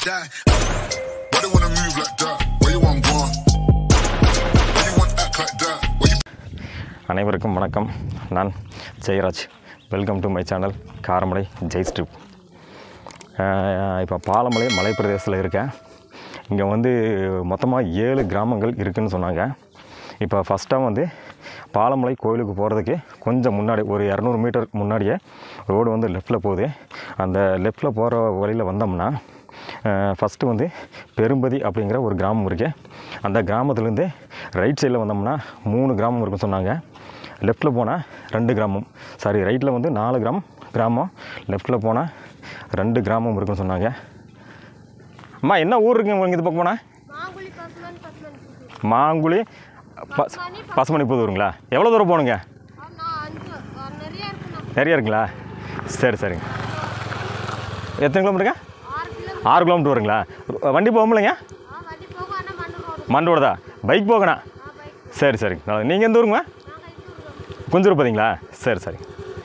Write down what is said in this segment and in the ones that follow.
die. Why they wanna move like that? Where you want go? Why you want act like that? Where you... அனைவருக்கும் வணக்கம். நான் Jayaraj. Welcome to my channel Karamadai Jai trip. இப்போ பாலமலை மலைப்பிரதேசத்தில் இருக்கேன். இங்கே வந்து மொத்தமாக 7 கிராமங்கள் இருக்குதுன்னு சொன்னாங்க. இப்போ ஃபஸ்ட்டாக வந்து பாலமலை கோயிலுக்கு போகிறதுக்கு கொஞ்சம் முன்னாடி ஒரு 200 மீட்டர் முன்னாடியே ரோடு வந்து லெஃப்ட்டில் போகுது. அந்த லெஃப்ட்டில் போகிற வழியில் வந்தோம்னா ஃபஸ்ட்டு வந்து பெரும்பதி அப்படிங்கிற ஒரு கிராமம் இருக்குது. அந்த கிராமத்துலேருந்து ரைட் சைடில் வந்தோம்னா 3 கிராமம் இருக்குன்னு சொன்னாங்க. லெஃப்ட்டில் போனால் 2 கிராமம், சாரி ரைட்டில் வந்து 4 கிராமம், லெஃப்ட்டில் போனால் 2 கிராமம் இருக்குன்னு சொன்னாங்க. அம்மா என்ன ஊர் இருக்குங்க உங்களுக்கு இது பக்கம் போனால்? மாங்குழி பசுமணி புதூருங்களா? எவ்வளோ தூரம் போகணுங்க? நிறையா இருக்குங்களா? சரி சரிங்க. எத்தனை கிலோமீட்டருங்க? 6 கிலோமீட்டர் வருங்களா? வண்டி போகும்லைங்க? மண் ரோடு தான். பைக் போகணும். சரி சரிங்க. நீங்கள் எந்த ஊருங்க? குஞ்சிருப்பதிங்களா? சரி சரி.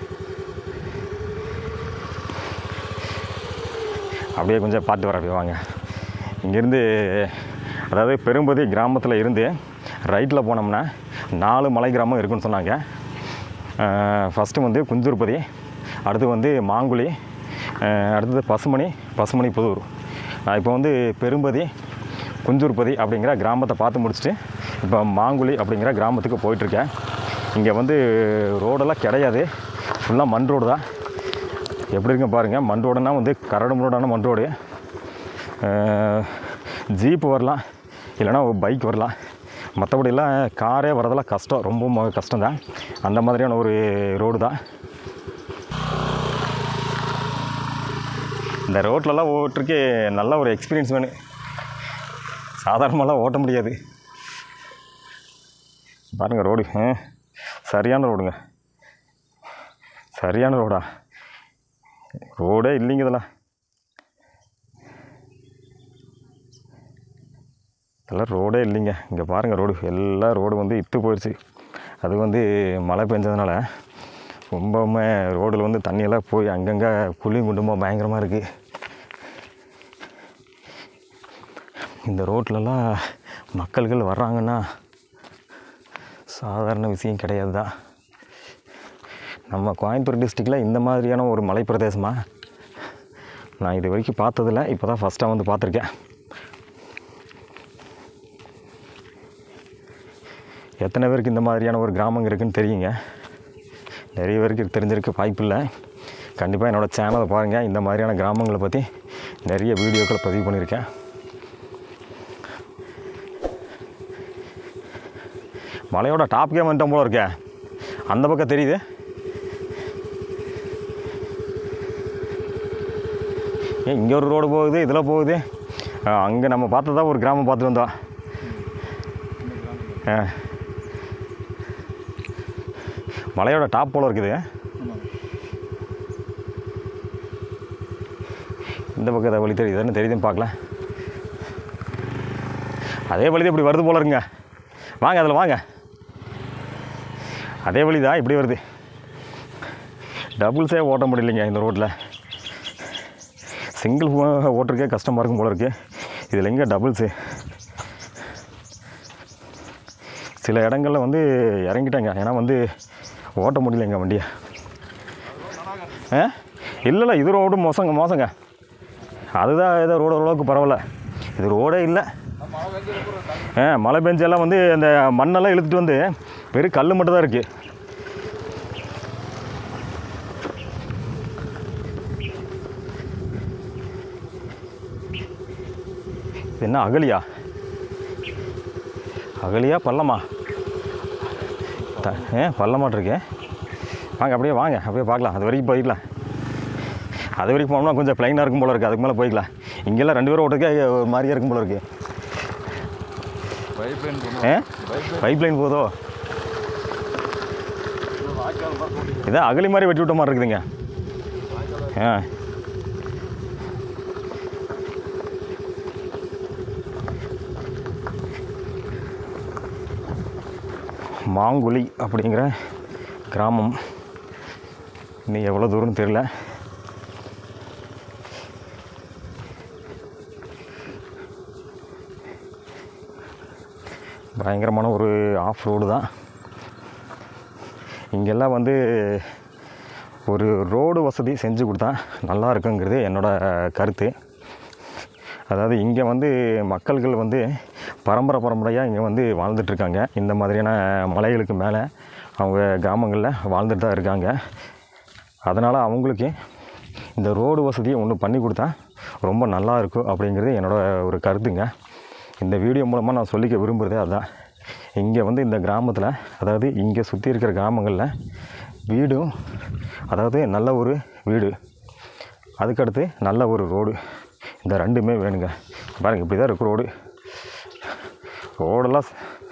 அப்படியே கொஞ்சம் பார்த்து வர அப்படியே வாங்க. இங்கேருந்து அதாவது பெரும்பதி கிராமத்தில் இருந்து ரைட்டில் போனோம்னா 4 மலை கிராமம் இருக்குன்னு சொன்னாங்க. ஃபஸ்ட்டு வந்து குஞ்சிருப்பதி, அடுத்து வந்து மாங்குழி, அடுத்தது பசுமணி புதூர். நான் இப்போ வந்து பெரும்பதி குஞ்சிருப்பதி அப்படிங்கிற கிராமத்தை பார்த்து முடிச்சுட்டு இப்போ மாங்குழி அப்படிங்கிற கிராமத்துக்கு போயிட்டுருக்கேன். இங்கே வந்து ரோடெல்லாம் கிடையாது, ஃபுல்லாக மண் ரோடு தான். எப்படி இருக்குங்க பாருங்கள். மண் ரோடுனா வந்து கரடு முரடான மண் ரோடு. ஜீப்பு வரலாம், இல்லைனா பைக் வரலாம். மற்றபடியெல்லாம் காரே வரதெல்லாம் கஷ்டம், ரொம்ப கஷ்டம்தான். அந்த மாதிரியான ஒரு ரோடு தான். இந்த ரோட்லலாம் ஓட்டுறதுக்கு நல்ல ஒரு எக்ஸ்பீரியன்ஸ் வேணும், சாதாரணமாலாம் ஓட்ட முடியாது. பாருங்கள் ரோடு சரியான ரோடுங்க. சரியான ரோடா? ரோடே இல்லைங்க இதெல்லாம். இதெல்லாம் ரோடே இல்லைங்க. இங்கே பாருங்கள் ரோடு, எல்லா ரோடு வந்து இத்து போயிடுச்சு. அது வந்து மழை பெஞ்சதுனால ரொம்பவுமே ரோடில் வந்து தண்ணியெல்லாம் போய் அங்கங்கே குழியும் குண்டுமாக பயங்கரமாக இருக்குது. இந்த ரோட்லலாம் மக்கள்கள் வர்றாங்கன்னா சாதாரண விஷயம் கிடையாது தான். நம்ம கோயம்புத்தூர் டிஸ்ட்ரிக்டில் இந்த மாதிரியான ஒரு மலைப்பிரதேசமாக நான் இது வரைக்கும் பார்த்ததில்ல. இப்போ தான் ஃபஸ்ட்டாக வந்து பார்த்துருக்கேன். எத்தனை பேருக்கு இந்த மாதிரியான ஒரு கிராமங்கள் இருக்குதுன்னு தெரியுங்க? நிறைய பேருக்கு தெரிஞ்சிருக்க வாய்ப்பு இல்லை. கண்டிப்பாக என்னோடய சேனலை பாருங்கள். இந்த மாதிரியான கிராமங்களை பற்றி நிறைய வீடியோக்களை பதிவு பண்ணியிருக்கேன். மலையோட டாப்கே வந்துட்டோம் போல இருக்கே. அந்த பக்கம் தெரியுது. இங்கே ஒரு ரோடு போகுது, இதில் போகுது. அங்கே நம்ம பார்த்ததா ஒரு கிராமம் பார்த்துட்டு வந்தோம். மலையோட டாப் போல் இருக்குது. இந்த பக்கம் அதை வழி தெரியுது, என்ன தெரியுதுன்னு பார்க்கலாம். அதே வழி தான் இப்படி வருது போல இருக்குங்க. வாங்க அதில் வாங்க. அதே வழி தான் இப்படி வருது. டபுள்ஸே ஓட்ட முடியலைங்க இந்த ரோட்டில். சிங்கிள் ஓட்டுறக்கே கஷ்டமாக இருக்கும் போல இருக்குது. இதில் எங்கே டபுள்ஸு? சில இடங்களில் வந்து இறங்கிட்டாங்க, ஏன்னா வந்து ஓட்ட முடியலைங்க வண்டியை. இல்லை இது ரோடு மோசங்க. அதுதான் ஏதோ ரோடு ஓரளவுக்கு பரவாயில்ல. இது ரோடே இல்லை. மழை பெஞ்செல்லாம் வந்து அந்த மண்ணெல்லாம் இழுத்துட்டு வந்து வெறும் கல் மட்டும் தான் இருக்குது. என்ன அகலியா பள்ளமா? பள்ளமாட்டிருக்கு. வாங்க அப்படியே வாங்க, அப்படியே பார்க்கலாம். அது வரைக்கும் போய்க்கலாம். அது வரைக்கும் போனோம்னா கொஞ்சம் ப்ளைனாக இருக்கும் போல இருக்குது. அதுக்கு மேலே போய்க்கலாம். இங்கெல்லாம் 2 பேரும் ஓட்டுறதுக்கே ஒரு மாதிரியாக இருக்கும் போல இருக்குது. பைப் லைன் போதோ? இதான் அகலி மாதிரி வெட்டி விட்ட மாதிரி இருக்குதுங்க. மாங்குழி அப்படிங்கிற கிராமம். இன்னும் எவ்வளோ தூரம்னு தெரியல. பயங்கரமான ஒரு ஆஃப் ரோடு தான். இங்கெல்லாம் வந்து ஒரு ரோடு வசதி செஞ்சு கொடுத்தா நல்லா இருக்குங்கிறது என்னோடய கருத்து. அதாவது இங்கே வந்து மக்கள்கள் வந்து பரம்பரையாக இங்கே வந்து வாழ்ந்துட்டுருக்காங்க. இந்த மாதிரியான மலைகளுக்கு மேலே அவங்க கிராமங்களில் வாழ்ந்துட்டு தான் இருக்காங்க. அதனால் அவங்களுக்கு இந்த ரோடு வசதியை ஒன்று பண்ணி கொடுத்தா ரொம்ப நல்லா இருக்கும் அப்படிங்கிறது என்னோடய ஒரு கருத்துங்க. இந்த வீடியோ மூலமாக நான் சொல்லிக்க விரும்புகிறதே அதுதான். இங்கே வந்து இந்த கிராமத்தில், அதாவது இங்கே சுற்றி இருக்கிற கிராமங்களில் வீடும், அதாவது நல்ல ஒரு வீடு, அதுக்கடுத்து நல்ல ஒரு ரோடு, இந்த ரெண்டுமே வேணுங்க. பாருங்கள், இப்படி தான் இருக்குது ரோடெல்லாம்.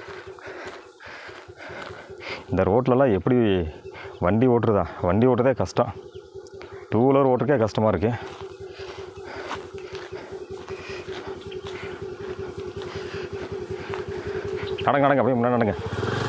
இந்த ரோட்லலாம் எப்படி வண்டி ஓட்டுறதே கஷ்டம். 2 வீலர் ஓட்டுறக்கே கஷ்டமாக இருக்குது. நடங்க அப்படியே முன்னாடி நடங்க.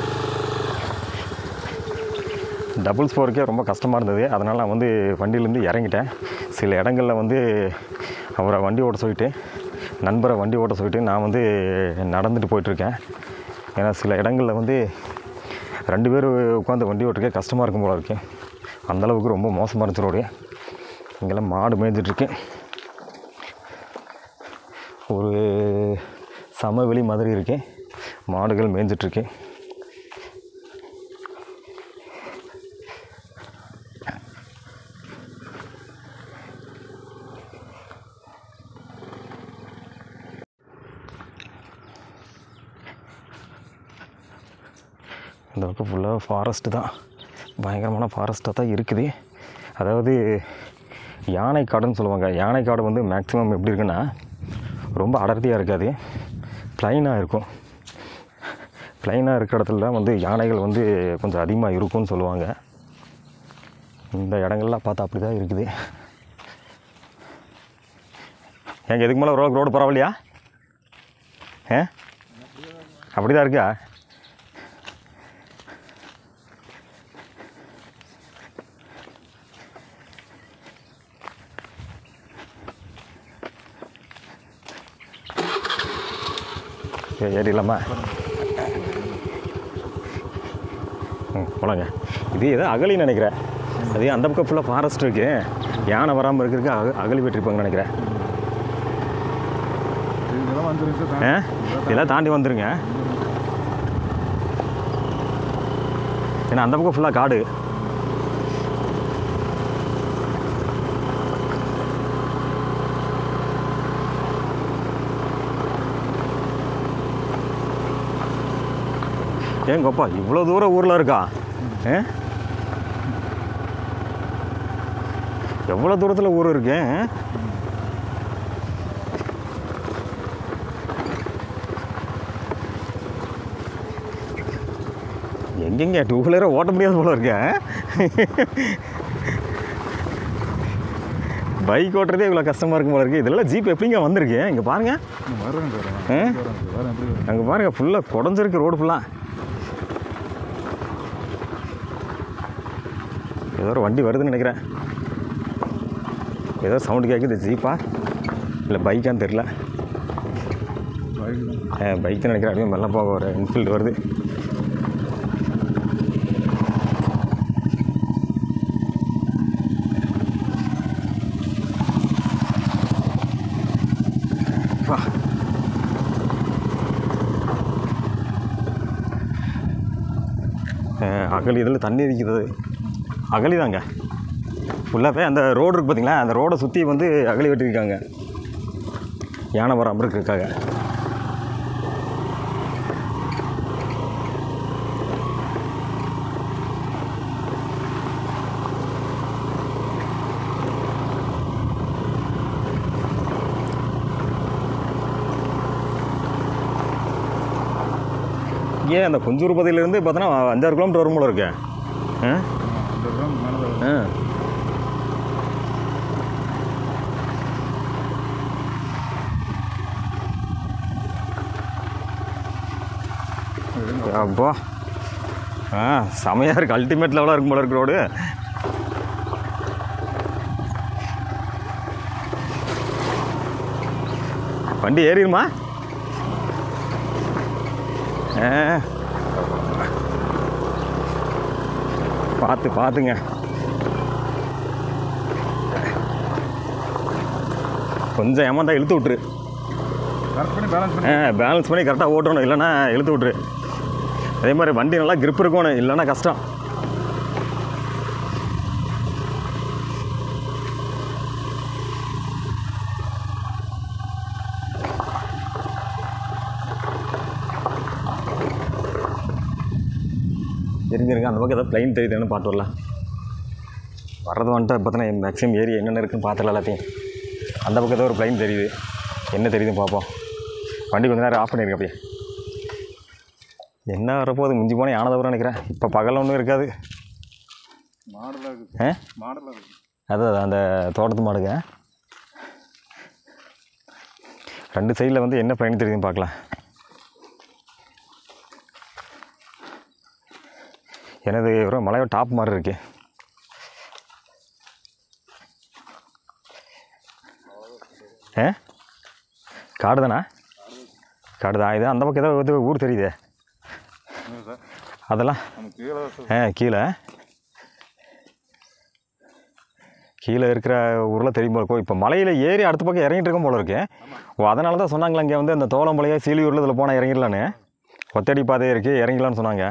டபுள் ஸ்போருக்கே ரொம்ப கஷ்டமாக இருந்தது. அதனால் நான் வந்து வண்டியிலேருந்து இறங்கிட்டேன். சில இடங்களில் வந்து அவரை வண்டி ஓட்ட சொல்லிவிட்டு, நண்பரை வண்டி ஓட்ட சொல்லிவிட்டு நான் வந்து நடந்துட்டு போயிட்டுருக்கேன். ஏன்னா சில இடங்களில் வந்து 2 பேர் உட்காந்து வண்டி ஓட்டுறக்கே கஷ்டமாக இருக்கும் போல இருக்குது. அந்தளவுக்கு ரொம்ப மோசமாக இருந்துச்சு ரோடு. இங்கெல்லாம் மாடு மேய்ஞ்சிட்ருக்கு. ஒரு சமவெளி மாதிரி இருக்குது, மாடுகள் மேய்ஞ்சிட்ருக்கு. இந்த பக்கம் ஃபுல்லாக ஃபாரஸ்ட்டு தான், பயங்கரமான ஃபாரஸ்ட்டாக தான் இருக்குது. அதாவது யானை காடுன்னு சொல்லுவாங்க. யானை காடு வந்து மேக்ஸிமம் எப்படி இருக்குன்னா ரொம்ப அடர்த்தியாக இருக்காது, ப்ளைனாக இருக்கும். ப்ளைனாக இருக்கிற இடத்துல வந்து யானைகள் வந்து கொஞ்சம் அதிகமாக இருக்கும்னு சொல்லுவாங்க. இந்த இடங்கள்லாம் பார்த்தா அப்படி தான் இருக்குது. எங்கே எதுக்கு மேலே ரோடு பரவாயில்லையா? அப்படி தான் இருக்கா? ஏறிடலாமா? போலாங்க. இது ஏதோ அகலின்னு நினைக்கிறேன். அது அந்த பக்கம் ஃபுல்லாக ஃபாரஸ்ட் இருக்குது. யானை வராமல் இருக்கிறதுக்கு அகலி வெட்டிருப்பாங்கன்னு நினைக்கிறேன். இதெல்லாம் தாண்டி வந்துருங்க. ஏன்னா அந்த பக்கம் ஃபுல்லாக காடு. ஏங்கப்பா, இவ்வளோ தூரம் ஊரில் இருக்கா? எவ்வளோ தூரத்தில் ஊர் இருக்கு? எங்கெங்க 2 வீலரை ஓட்ட முடியாது போல இருக்க. பைக் ஓட்டுறதே இவ்வளோ கஷ்டமாக இருக்கும் போல இருக்குது. இதெல்லாம் ஜீப் எப்படிங்க வந்திருக்கு? இங்கே பாருங்கள், அங்கே பாருங்கள், ஃபுல்லாக குடஞ்சிருக்கு ரோடு ஃபுல்லாக. ஏதோ ஒரு வண்டி வருதுன்னு நினைக்கிறேன். ஏதோ சவுண்டு கேட்குது. ஜீப்பா இல்லை பைக்கான்னு தெரில. பைக்குன்னு நினைக்கிறேன். அப்படியே மெல்ல போக ஒரு என்ஃபீல்டு வருது. அகலி இதில் தண்ணி இருக்குது. அகலி தாங்க ஃபுல்லாகவே. அந்த ரோடு இருக்குது பார்த்தீங்களா, அந்த ரோடை சுற்றி வந்து அகலி வெட்டியிருக்காங்க யானை வராமல் இருக்கிறதுக்காக. ஏன் அந்த குஞ்சூர்பதியிலேருந்து பார்த்தோன்னா 5-6 கிலோமீட்டர் வரும் போல இருக்கு. அப்பா செமையாக இருக்குது. அல்டிமேட் லெவலாக இருக்கும் போல இருக்கு ரோடு. வண்டி ஏறிடுமா? பார்த்துங்க. கொஞ்சம் ஏமாந்தா இழுத்து விட்ரு. பேலன்ஸ் பண்ணி கரெக்டாக ஓட்டணும், இல்லைன்னா இழுத்து விட்ரு. அதே மாதிரி வண்டி நல்லா கிரிப் இருக்கணும், இல்லைன்னா கஷ்டம். தெரிஞ்சிருங்க அந்த பக்கம் ஏதாவது ப்ளைன் தெரியுதுன்னு பார்த்து வரலாம். வர்றது வந்துட்டு பார்த்தோன்னா மேக்ஸிமம் ஏரியா என்னென்ன இருக்குன்னு பார்த்துலாம் எல்லாத்தையும். அந்த பக்கம் ஏதோ ஒரு ப்ளைன் தெரியுது, என்ன தெரியுதுன்னு பார்ப்போம். வண்டி கொஞ்சம் நேரம் ஆஃப் பண்ணியிருக்கேன். அப்படியே என்ன வரப்போகுது, மிஞ்சி போனால் யானதவரம் நினைக்கிறேன். இப்போ பகலில் ஒன்றும் இருக்காது. அதான் அந்த தோட்டத்து மாடுங்க. 2 சைடில் வந்து என்ன ப்ளைன் தெரியுதுன்னு பார்க்கலாம். எனது ஒரு மலையோட டாப் மாதிரி இருக்குது. காடு தானே? காடு தான் இது. அந்த பக்கம் ஏதோ ஊர் தெரியுதே, அதெல்லாம் கீழே இருக்கிற ஊரில் தெரியும் போல இருக்கும். இப்போ மலையில் ஏறி அடுத்த பக்கம் இறங்கிட்டு இருக்கும் போல இருக்கு. ஓ, அதனால தான் சொன்னாங்களா இங்கே வந்து அந்த தோளம்பலையாக சீலியூரில் இதில் போனால் இறங்கிடலான்னு, ஒத்தடி பாதையே இருக்குது, இறங்கிடலான்னு சொன்னாங்க.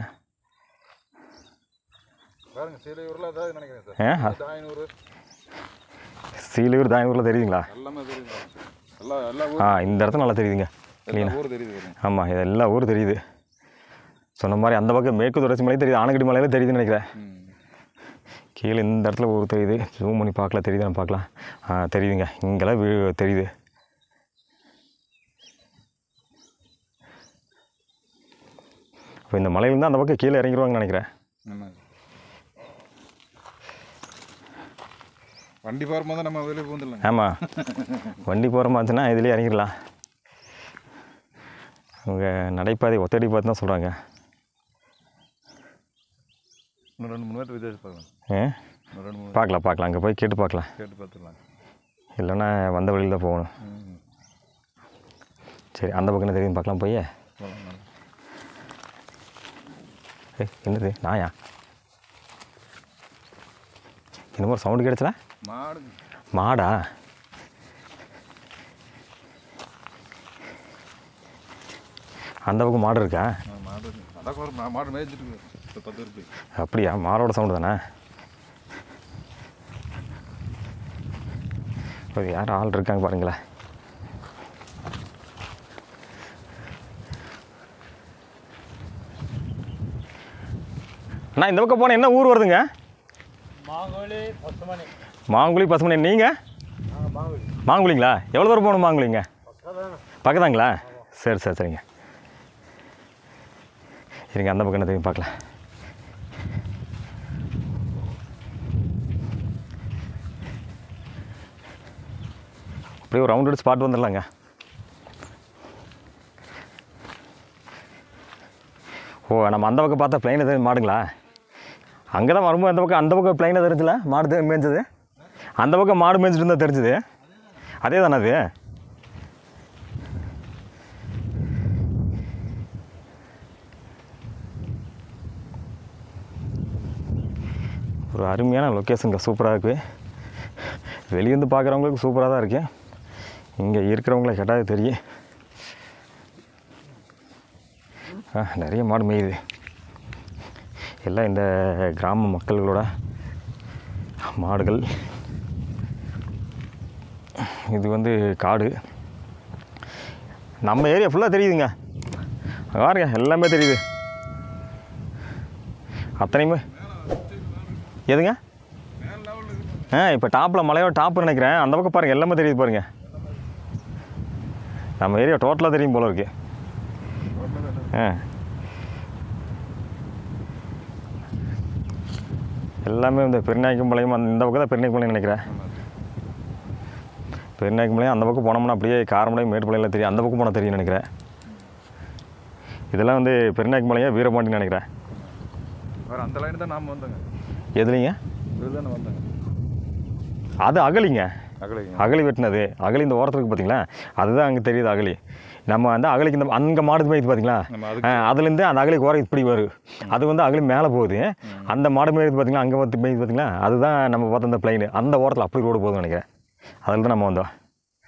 சீலியூர் தாயனூரில் தெரியுதுங்களா? இந்த இடத்துல நல்லா தெரியுதுங்க, க்ளீனாக. ஆமாம், இது எல்லா ஊரும் தெரியுது. சொன்ன மாதிரி அந்த பக்கம் மேற்கு தொடர்ச்சி மலை தெரியுது, ஆனக்கடி மலையில் தெரியுதுன்னு நினைக்கிறேன். கீழே இந்த இடத்துல ஊர் தெரியுது. ஜூம் பண்ணி பார்க்கலாம், தெரியுதுன்னு பார்க்கலாம். தெரியுதுங்க, இங்கெல்லாம் தெரியுது. இப்போ இந்த மலையிலேருந்து அந்த பக்கம் கீழே இறங்கிடுவாங்கன்னு நினைக்கிறேன். வண்டி போகிற மாதிரி நம்ம அதிலே போந்துடலாம். ஆமாம், வண்டி போகிற மாதிரினா இதிலே இறங்கிடலாம். அவங்க நடைபாதை ஒத்தடி பார்த்து தான் சொல்கிறாங்க. இன்னும் 2-3 மீட்டர் வித்தியாசம் பார்க்கலாம். அங்கே போய் கேட்டு பார்த்துடலாம். இல்லைன்னா வந்த வழியில் தான் போகணும். சரி, அந்த பக்கம் தெரியும் பார்க்கலாம். போய் என்னது நாயா? இந்த மாதிரி சவுண்டு கிடைச்சல? மாடா? அந்த பக்கம் மாடு இருக்கா? அப்படியா? மாடோட சவுண்டு தானே? யார் ஆள் இருக்காங்க பாருங்களேன். அண்ணா, இந்த பக்கம் போனால் என்ன ஊர் வருதுங்க? மாங்குழி பசுமணி. நீங்கள் மாங்குழிங்களா? எவ்வளோ தூரம் போகணும் மாங்குழிங்க? பக்கத்தாங்களா? சரிங்க. சரிங்க, அந்த பக்கம் என்ன தெரியும் பார்க்கலாம். அப்படியே ஒரு ரவுண்ட் ஸ்பாட் வந்துடலாங்க. ஓ, நம்ம அந்த பக்கம் பார்த்தா பிளைன் எதாவது மாடுங்களா? அங்கே தான் வரும்போது அந்த பக்கம் பிளைனாக தெரிஞ்சில மாடு மேய்ஞ்சது. அந்த பக்கம் மாடு மேய்ஞ்சிட்டு இருந்தால் தெரிஞ்சுது. அதே தானே அது? ஒரு அருமையான லொக்கேஷனுங்க, சூப்பராக இருக்குது. வெளியேருந்து பார்க்குறவங்களுக்கு சூப்பராக தான் இருக்குது. இங்கே இருக்கிறவங்கள கேட்டால் தெரியும். நிறைய மாடு மேயுது. எல்லாம் இந்த கிராம மக்கள்களோட மாடுகள். இது வந்து காடு. நம்ம ஏரியா ஃபுல்லாக தெரியுதுங்க. பாருங்க, எல்லாமே தெரியுது. அத்தனையுமே எதுங்க? இப்போ டாப்பில் மலையோட டாப்பு நினைக்கிறேன். அந்த பக்கம் பாருங்கள், எல்லாமே தெரியுது பாருங்கள். நம்ம ஏரியா டோட்டலாக தெரியும் போல இருக்கு. எல்லாமே இந்த பெருநாயக்கம்பாளையம் இந்த பக்கம் தான் பெருநாயக்கம்பாளையம் நினைக்கிறேன். பெருநாயக்கம்பாளையம் அந்த பக்கம் போனோம்னா அப்படியே காரமடையும் மேட்டுப்பாளையம் தெரியும். அந்த பக்கம் போனால் தெரியும் நினைக்கிறேன். இதெல்லாம் வந்து பெருநாயக்கம்பாளையம் வீரபாண்டின்னு நினைக்கிறேன். அந்த லைன் தான் நாம் வந்தோங்க. எதுலைங்க? இதுதானே வந்தோங்க. அது அகலிங்க. அகழி வெட்டினது. அகழி இந்த ஓரத்துக்கு பார்த்தீங்களா, அதுதான் அங்கே தெரியுது அகழி. நம்ம வந்து அகழிக்கு இந்த அங்கே மாடு மேய்து பார்த்தீங்களா, அதுலேருந்து அந்த அகழி ஓரம் இப்படி வரும். அது வந்து அகழி மேலே போகுது. அந்த மாடு மேய்து பார்த்தீங்களா, அங்கே வந்து மேய்து பார்த்தீங்களா, அதுதான் நம்ம பார்த்த அந்த பிளைனு. அந்த ஓரத்தில் அப்படி ரோடு போகுதுன்னு நினைக்கிறேன். அதில் தான் நம்ம வந்தோம்.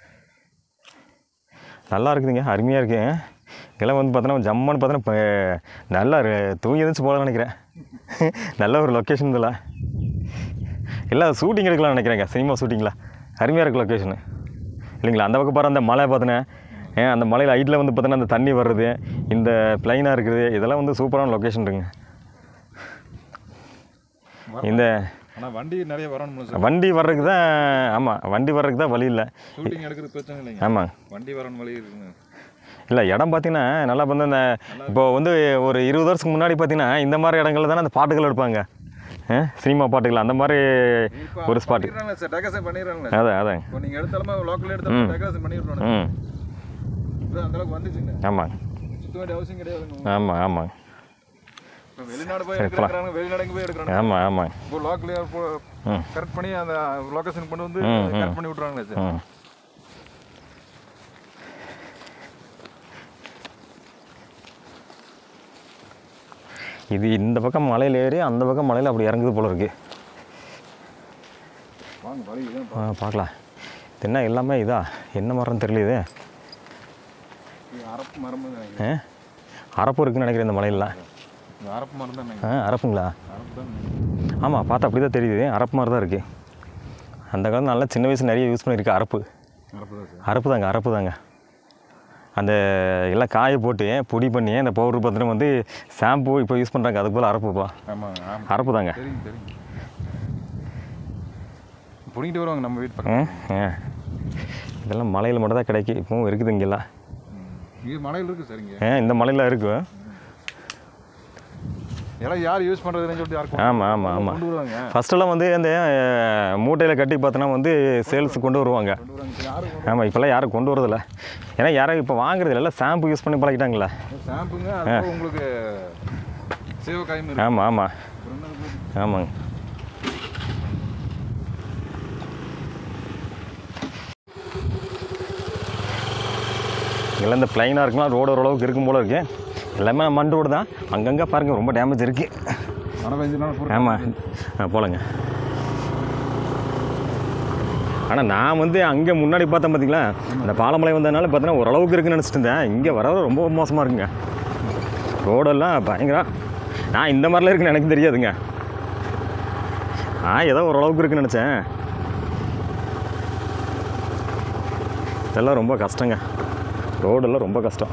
நல்லா இருக்குதுங்க, அருமையாக இருக்குது. இதெல்லாம் வந்து பார்த்தோன்னா ஜம்முன்னு பார்த்தோன்னா நல்லா தூங்கி இருந்துச்சு போகலான்னு நினைக்கிறேன். நல்ல ஒரு லொக்கேஷன் இதெல்லாம். எல்லாம் ஷூட்டிங் எடுக்கலாம்னு நினைக்கிறேங்க, சினிமா ஷூட்டிங்கில். அருமையாக இருக்குது லொக்கேஷனு இல்லைங்களா. அந்த பக்கம் பாரு, அந்த மலை பார்த்தோன்னே, அந்த மலையில் ஹைட்டில் வந்து பார்த்தோன்னா அந்த தண்ணி வர்றது, இந்த பிளைனாக இருக்குது, இதெல்லாம் வந்து சூப்பரான லொக்கேஷன் இருக்குங்க. இந்த வண்டி நிறைய வரணும். வண்டி வர்றதுக்கு தான், ஆமாம் வண்டி வர்றதுக்கு தான் வழி இல்லை. ஷூட்டிங் எடுக்கிறது பிரச்சனை இல்லைங்க. ஆமாம், வண்டி வரணும் வழி இருக்குங்க. இல்லை இடம் பார்த்தீங்கன்னா நல்லா வந்து அந்த இப்போ வந்து ஒரு 20 வருஷத்துக்கு முன்னாடி பார்த்தீங்கன்னா இந்த மாதிரி இடங்கள்ல தானே அந்த பாட்டுகள் எடுப்பாங்க, சினிமா பாட்டுகள். அந்த மாதிரி ஒரு ஸ்பாட்டு. டெக்கரேஷன் பண்ணிடுறாங்க. அதான் இப்போ நீங்கள் எடுத்தாலுமே லோக்கல் எடுத்தாலும் டெக்கரேஷன் பண்ணிடுறாங்க. அந்த அளவுக்கு வந்துச்சுங்க. ஆமாங்க, சுத்த வேண்டிய அவசியம் கிடையாதுங்க. ஆமாங்க. வெளிநாடு போய் எடுக்கிறாங்க, வெளிநாடுக்கு போய் எடுக்கிறாங்க. ஆமாம். இப்போ லோக்கல் கரெக்ட் பண்ணி அந்த லொக்கேஷன் கொண்டு வந்து கரெக்ட் பண்ணி விட்றாங்களே சார். இது இந்த பக்கம் மலையில் ஏறி அந்த பக்கம் மலையில் அப்படி இறங்குது போல இருக்கு. பார்க்கலாம். இது என்ன எல்லாமே இதா, என்ன மரம்னு தெரியல. இது அரப்பு மரம். அரப்பு இருக்குன்னு நினைக்கிறேன் இந்த மலையிலாம். அரப்பு மரம் தான். அரப்புங்களா? ஆமாம், பார்த்தா அப்படி தான் தெரியுது. அரப்பு மாதிரி தான் இருக்குது. அந்த காலம் நல்லா சின்ன வயசு நிறைய யூஸ் பண்ணியிருக்கு அரப்பு. அரப்பு தாங்க. அந்த எல்லாம் காய போட்டு பொடி பண்ணி அந்த பவுடர் பார்த்துட்டு வந்து ஷாம்பு இப்போ யூஸ் பண்ணுறாங்க. அதுக்கு போல் அரப்புப்பா. அரப்பு தாங்க. பிடிக்கிட்டு வருவாங்க நம்ம வீட்டு பக்கம். இதெல்லாம் மலையில் மட்டும் தான் கிடைக்கும். இப்போவும் இருக்குது இங்கெல்லாம். மலையில் இருக்குது சரிங்க. இந்த மலையில் இருக்கும். எல்லாம் யார் யூஸ் பண்ணுறதுன்னு சொல்லிட்டு யாருக்கும். ஆமாம். ஃபஸ்ட்டெல்லாம் வந்து அந்த மூட்டையில் கட்டி பார்த்தோன்னா வந்து சேல்ஸுக்கு கொண்டு வருவாங்க. ஆமாம், இப்போல்லாம் யாரும் கொண்டு வரதில்ல. ஏன்னா யாரும் இப்போ வாங்குறது இல்லை, ஷாம்பு யூஸ் பண்ணி பழகிட்டாங்களா. ஷாம்புங்க உங்களுக்கு சேவக்காயும். ஆமாங்க. இதெல்லாம் இந்த பிளைனாக இருக்கலாம், ரோடு ஓரளவுக்கு இருக்கும் போல இருக்குது. எல்லாமே மண் ரோடு தான். அங்கங்கே பாருங்கள் ரொம்ப டேமேஜ் இருக்குது. ஆமாம், போலங்க. ஆனால் நான் வந்து அங்கே முன்னாடி பார்த்தேன் பார்த்தீங்களா, அந்த பாலமலை வந்ததுனால பார்த்தீங்கன்னா ஓரளவுக்கு இருக்குன்னு நினச்சிட்டு இருந்தேன். இங்கே வர ரொம்ப மோசமாக இருக்குங்க ரோடெல்லாம் பயங்கரம். நான் இந்த மாதிரிலாம் இருக்குன்னு எனக்கு தெரியாதுங்க. ஏதோ ஓரளவுக்கு இருக்குன்னு நினச்சேன். இதெல்லாம் ரொம்ப கஷ்டங்க, ரோடெல்லாம் ரொம்ப கஷ்டம்.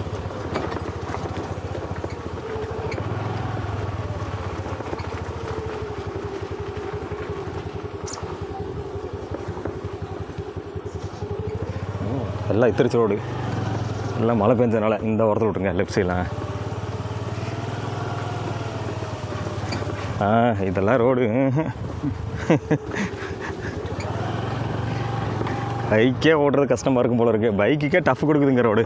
எல்லாம் இத்திரிச்ச ரோடு, எல்லாம் மழை பெஞ்சதுனால இந்த ஓரத்தில் விட்டுருங்க லெஃப்ட் சைடெலாம். இதெல்லாம் ரோடு. பைக்கே ஓடுறது கஷ்டமாக இருக்கும் போல இருக்குது. பைக்குக்கே டஃப் கொடுக்குதுங்க ரோடு.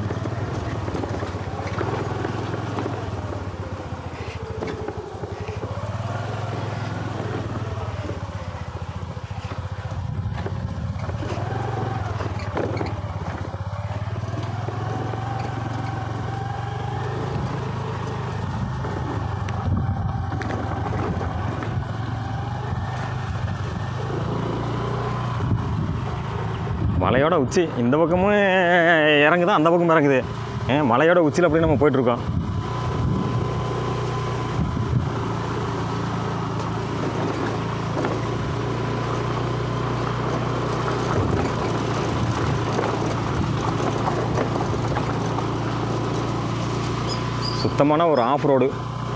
மலையோட உச்சி இந்த பக்கமும் இறங்குது, அந்த பக்கமும் இறங்குது. மலையோட உச்சியில் அப்படி நம்ம போயிட்டுருக்கோம். சுத்தமான ஒரு ஆஃப் ரோடு.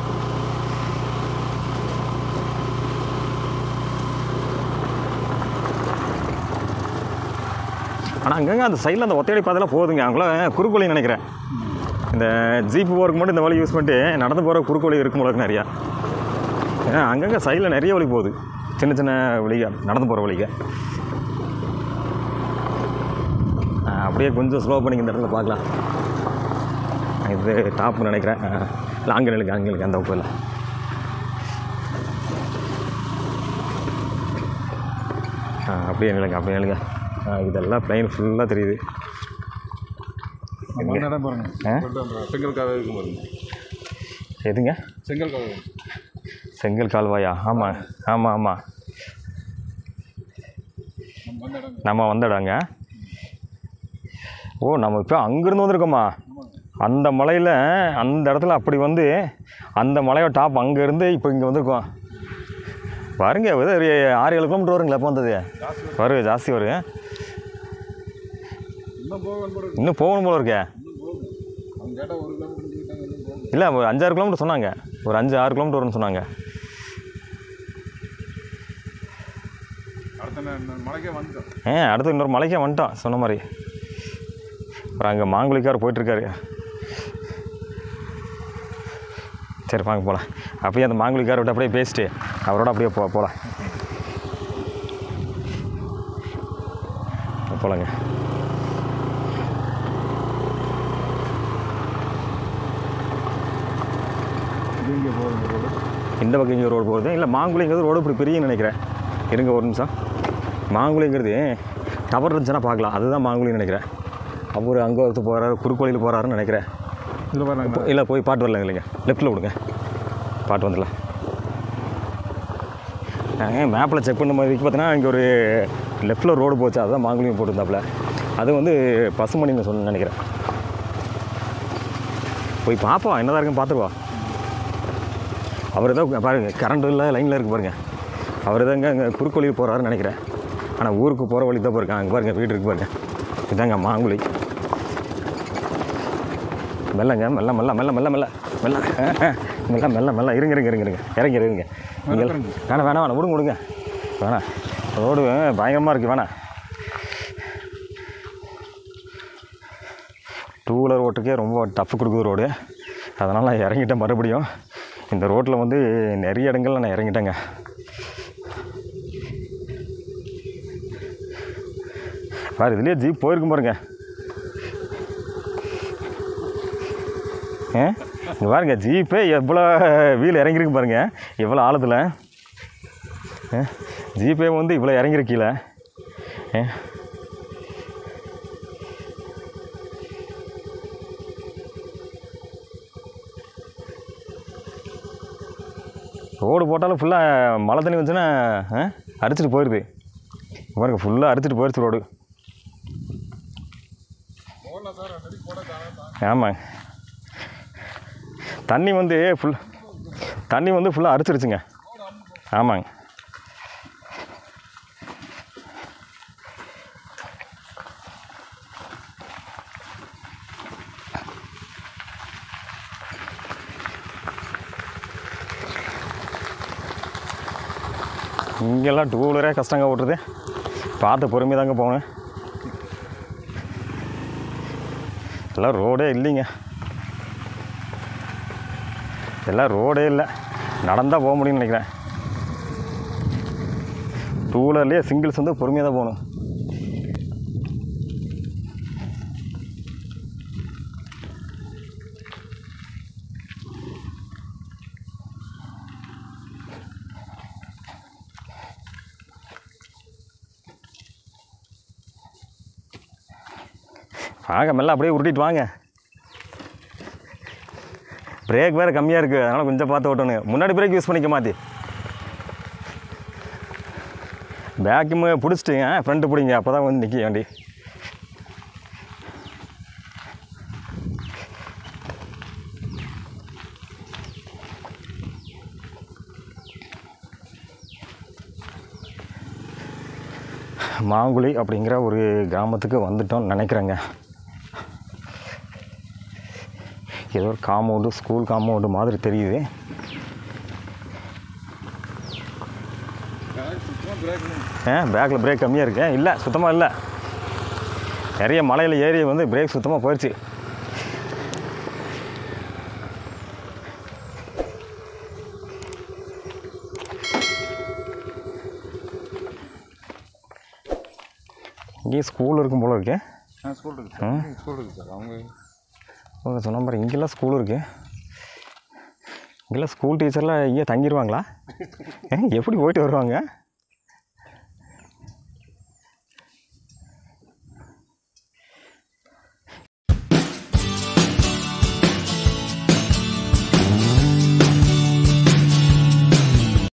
ஆனால் அங்கங்கே அந்த சைடில் அந்த ஒத்தையடி பாதைலாம் போகுதுங்க. அவங்களாம் குறுக்கோழின்னு நினைக்கிறேன். இந்த ஜீப்பு போகிறதுக்கு மட்டும் இந்த வழி யூஸ் பண்ணிட்டு நடந்து போகிற குறுக்கோழி இருக்கும் போல நிறையா. ஏன்னா அங்கங்கே சைடில் நிறைய வழி போகுது, சின்ன சின்ன வழிக, நடந்து போகிற வழிக. அப்படியே கொஞ்சம் ஸ்லோ பண்ணிக்க இந்த இடத்துல பார்க்கலாம். இது டாப்னு நினைக்கிறேன். இல்லை அங்கே நினைக்க அந்த வகுப்பு இல்லை. அப்படியே நிலைங்க அப்படியே நிலைங்க. இதெல்லாம் பிளைன் ஃபுல்லாக தெரியுது. இடம் பாருங்க, செங்கல் கால்வாய் இருக்கும் பாருங்க. எதுங்க? செங்கல் கால்வாய். செங்கல் கால்வாயா? ஆமாம் ஆமாம் ஆமாம், நம்ம வந்த இடங்க. ஓ, நம்ம இப்போ அங்கேருந்து வந்திருக்கோமா? அந்த மலையில் அந்த இடத்துல அப்படி வந்து அந்த மலையோட டாப் அங்கேருந்து இப்போ இங்கே வந்திருக்கோம் பாருங்க. ஒரு 6-7 கிலோமீட்டர் வருங்களா இப்போ வந்தது? வரும், ஜாஸ்தி வரும். இன்னும் போகணும் போல இருக்கே. இல்லை, ஒரு 5-6 கிலோமீட்டர் சொன்னாங்க. ஒரு 5-6 கிலோமீட்டர் வரும்னு சொன்னாங்க. அடுத்து இன்னொரு மலைக்கே வந்துட்டோம் சொன்ன மாதிரி. அப்புறம் அங்கே மாங்குழிக்கார் போயிட்டுருக்காரு. சரி வாங்க போகலாம். அப்படியே அந்த மாங்குழிக்கார்கிட்ட அப்படியே பேசிட்டு அவரோட அப்படியே போகலாம். போகலாங்க. இந்த பக்கம் இங்கே ரோடு போகுது. இல்லை, மாங்குழிங்கிறது ரோடு இப்படி பெரிய நினைக்கிறேன். இருங்க ஒரு நிமிஷம். மாங்குழிங்கிறது டவர் இருந்துச்சுன்னா பார்க்கலாம். அதுதான் மாங்குழின்னு நினைக்கிறேன். அவர் அங்கே ஒருத்தர் போகிறாரு, குறுக்கோளியில் போகிறாருன்னு நினைக்கிறேன். இல்லை, போய் பாட்டு வரலாங்க. இல்லைங்க, லெஃப்ட்டில் விடுங்க, பாட்டு வந்துடலாம். மேப்பில் செக் பண்ண மாதிரி பார்த்தீங்கன்னா இங்கே ஒரு லெஃப்ட்டில் ரோடு போச்சு. அதுதான் மாங்குழியும் போட்டுருந்தாப்புல. அது வந்து பசுமணின்னு சொன்ன நினைக்கிறேன். போய் பார்ப்போம், என்னதான் இருக்குன்னு பார்த்துருவோம். அவர் தான் பாருங்கள், கரண்ட் இல்லை, லைனில் இருக்குது பாருங்கள். அவர் தாங்க அங்கே குறுக்கோளியில் போகிறாருன்னு நினைக்கிறேன். ஆனால் ஊருக்கு போகிற வழி தான் போயிருக்காங்க. அங்கே பாருங்கள், வீடு இருக்குது பாருங்கள். இதாங்க மாங்குழி. மெல்லங்க, மெல்ல மெல்ல மெல்ல மெல்ல மெல்ல மெல்ல மெல்ல மெல்ல மெல்ல இருங்க இருங்க இருங்க இருங்க இறங்க. வேணாம் வேணாம் வேணாம், விடுங்க வேணாம். ரோடு பயங்கரமாக இருக்குது, வேணாம். 2 வீலர் ஓட்டுக்கே ரொம்ப டஃப் கொடுக்குது ரோடு. அதனால் நான் இறங்கிட்டேன். மறுபடியும் இந்த ரோட்டில் வந்து நிறைய இடங்கள்ல நான் இறங்கிட்டேங்க. பாரு, இதுலேயே ஜீப் போயிருக்கும் பாருங்க. இங்கே பாருங்க, ஜீப்பே எவ்வளோ வீல் இறங்கியிருக்கு பாருங்க. எவ்வளோ ஆழத்தில் ஜீப்பே வந்து இவ்வளோ இறங்கியிருக்கு கீழே. ரோடு போட்டாலும் ஃபுல்லாக மழை தண்ணி வந்துச்சுன்னா அடிச்சிட்டு போயிடுது பாருங்க. ஃபுல்லாக அடிச்சிட்டு போயிடுச்சு ரோடு. ஆமாங்க, தண்ணி வந்து ஃபுல்லாக அடிச்சிருச்சுங்க. ஆமாங்க. இங்கெல்லாம் 2 வீலரே கஷ்டங்க ஓட்டுறது. பார்த்து பொறுமையாக தாங்க போகணும். எல்லாம் ரோடே இல்லைங்க. எல்லாம் ரோடே இல்லை, நடந்தால் போக முடியும்னு நினைக்கிறேன். 2 வீலர்லேயே சிங்கிள்ஸ் வந்து பொறுமையாக தான் போகணும். வாங்க, மெல்ல அப்படியே உருட்டிட்டு வாங்க. பிரேக் வேறு கம்மியாக இருக்குது, அதனால் கொஞ்சம் பார்த்து ஓட்டணும். முன்னாடி பிரேக் யூஸ் பண்ணிக்க மாற்றி பேக்குமே பிடிச்சிட்டிங்க, ஃப்ரண்ட்டு பிடிங்க, அப்போ தான் வந்து நிற்க வண்டி. மாங்குழி அப்படிங்கிற ஒரு கிராமத்துக்கு வந்துட்டோம்னு நினைக்கிறேங்க. ஏதோ ஒரு காம்பவுண்டு, ஸ்கூல் காம்பவுண்டு மாதிரி தெரியுது. பேக்கில் பிரேக் கம்மியாக இருக்கு. இல்லை, சுத்தமாக இல்லை. நிறைய மலையில் ஏறி வந்து பிரேக் சுத்தமாக போயிடுச்சு. இங்கேயே ஸ்கூல் இருக்கும் போல இருக்கு. ஸ்கூல் இருக்குது, ஸ்கூல் இருக்குது சார். அவங்க சொன்ன மாதிரி இங்கெல்லாம் ஸ்கூல் இருக்குது. இங்கெல்லாம் ஸ்கூல் டீச்சர்லாம் இங்கே தங்கிடுவாங்களா? எப்படி போயிட்டு வருவாங்க?